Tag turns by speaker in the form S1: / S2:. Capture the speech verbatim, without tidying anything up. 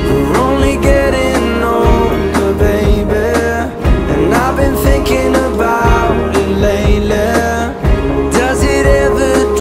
S1: We're only getting older, baby, and I've been thinking about